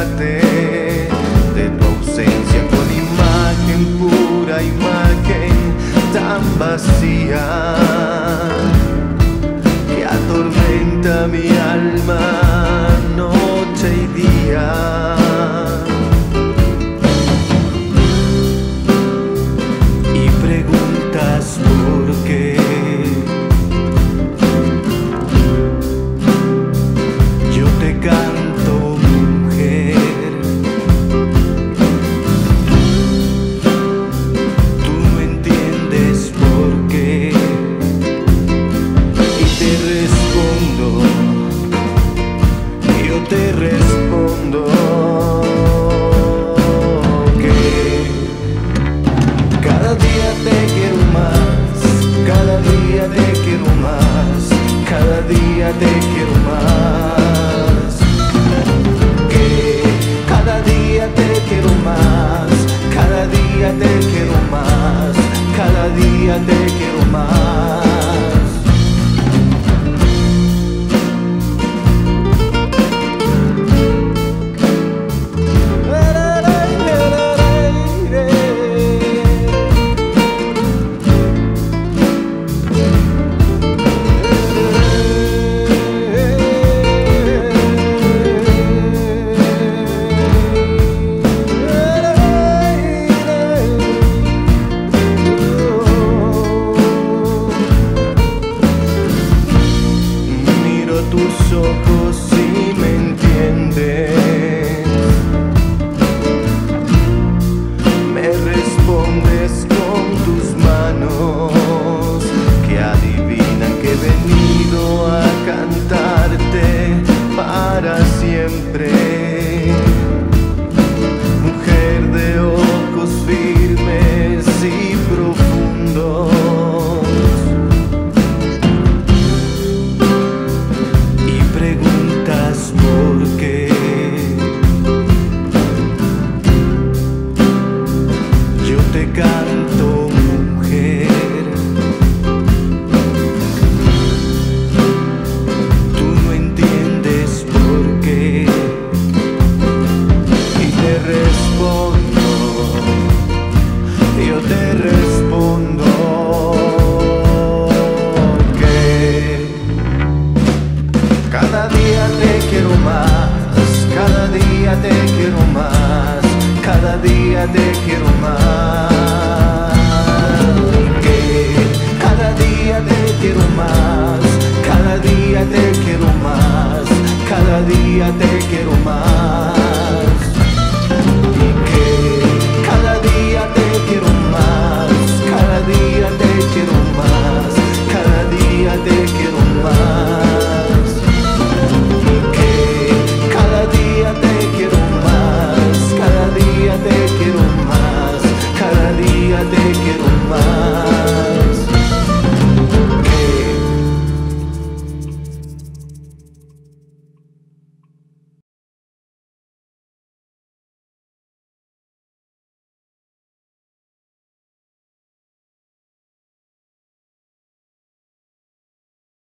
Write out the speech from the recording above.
rescate de tu ausencia con imagen pura, imagen tan vacía que atormenta mi alma noche y día. Y preguntas por qué. Yo te canto, mujer, tú no entiendes por qué. Y te respondo, yo te respondo que cada día te quiero más, cada día te quiero más, cada día te quiero más. Que cada día te quiero más, cada día te quiero más, cada día te quiero más. Tus ojos si me entiendes, me respondes con tus manos que adivinan que he venido a cantarte para siempre. Mujer de ojos firmes y profundos, preguntas por qué. Yo te canto, mujer, tú no entiendes por qué. Y te respondo, yo te respondo que cada día te quiero más, cada día te quiero más, cada día te quiero más. Que cada día te quiero más, cada día te quiero más, cada día te